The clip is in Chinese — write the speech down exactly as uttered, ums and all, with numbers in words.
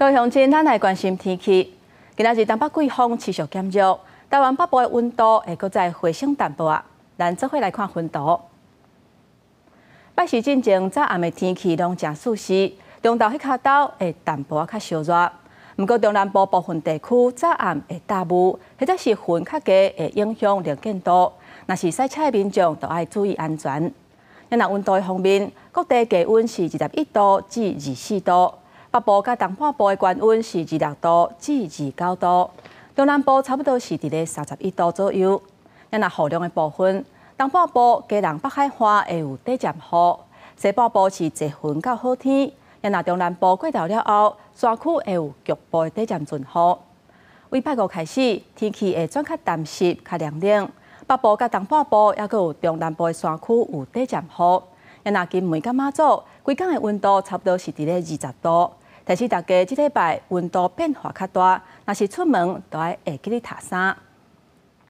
各位乡亲，咱来关心天气。今仔日东北季风持续减弱，台湾北部的温度会搁再回升淡薄啊。咱做伙来看温度。拜时进前早暗的天气拢真舒适，中昼迄卡斗会淡薄仔较烧热。不过中南部部分地区早暗会大雾，或者是云较低，会影响能见度。若是赛车的民众，就要注意安全。咱若温度的方面，各地低温是二十一度至二十四度。 北部甲东半部的高温是二十六度至二十九度，中南部差不多是伫咧三十一度左右。咱若雨量的部分，东半部基隆北海岸会有短暂雨，西半部是侪云到好天。咱若中南部过到了后，山区会有局部的短暂阵雨。为拜五开始，天气会转较淡湿、较凉冷。北部甲东半部还佫有中南部的山区有短暂雨。咱若金门甲马祖，规天的温度差不多是伫咧二十度。 提示大家，这礼拜温度变化较大，若是出门，都要会记咧擦衫。